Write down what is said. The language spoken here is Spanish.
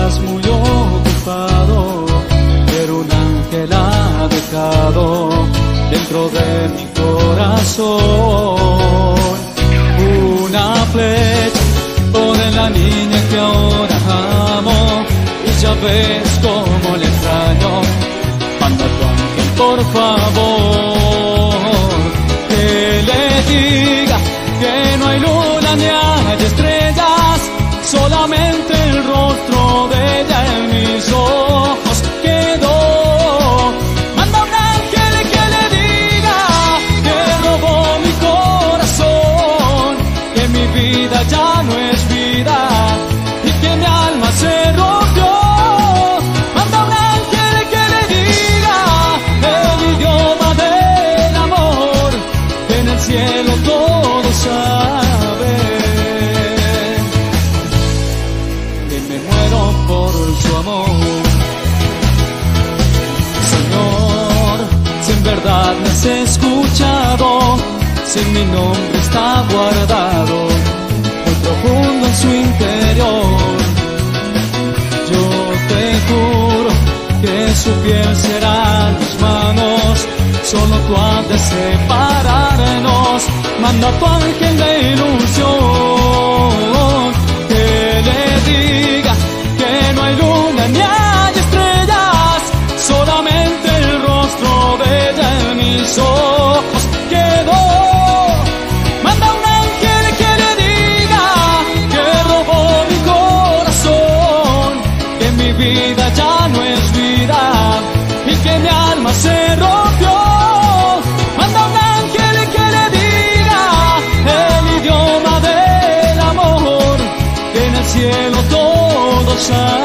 estás muy ocupado, pero un ángel ha dejado dentro de mi corazón una flecha con la niña que ahora amo, y ya ves cómo le extraño. Manda a tu ángel, por favor, que le diga que no hay luna ni hay estrellas, solamente el rostro de ella en mis ojos quedó. Manda un ángel que le diga que robó mi corazón, que mi vida ya no es vida y que mi alma se rompió. Manda un ángel que le diga el idioma del amor, que en el cielo todos saben que me muero por su amor. Señor, si en verdad me has escuchado, si mi nombre está guardado muy profundo en su interior, yo te juro que su piel serán mis manos, solo tú has de separarnos. Manda a tu ángel de ilusión, que le diga que no hay luna ni hay estrellas, solamente el rostro de ella en mis ojos quedó. Manda un ángel que le diga que robó mi corazón, que mi vida ya no es vida y que mi alma se rompió. Manda un ángel que le diga el idioma del amor, que en el cielo todos saben